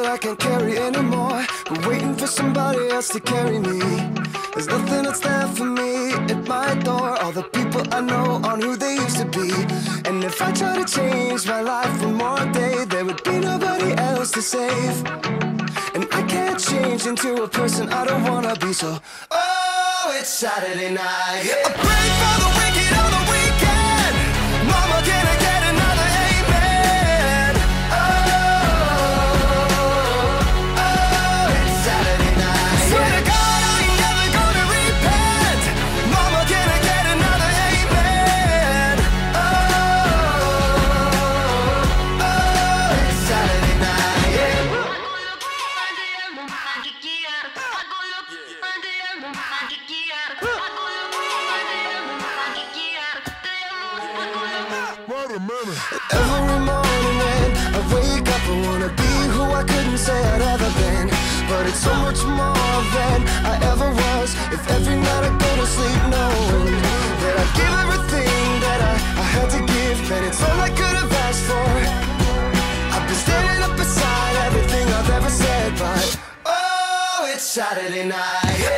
I can't carry anymore, but waiting for somebody else to carry me. There's nothing that's there for me at my door. All the people I know aren't who they used to be. And if I try to change my life one more day, there would be nobody else to save. And I can't change into a person I don't wanna be, so oh, it's Saturday night. I pray for the wicked on the weekend. Mama, can I get another amen? Oh, it's Saturday night. Swear to God, I ain't never gonna repent. Mama, can I get another amen? Oh, it's Saturday night. Every morning when I wake up, I wanna be who I couldn't say I'd ever been. But it's so much more than I ever was. If every night I go to sleep knowing that I give everything that I had to give, then it's all I could have asked for. I've been standing up beside everything I've ever said, but oh, it's Saturday night.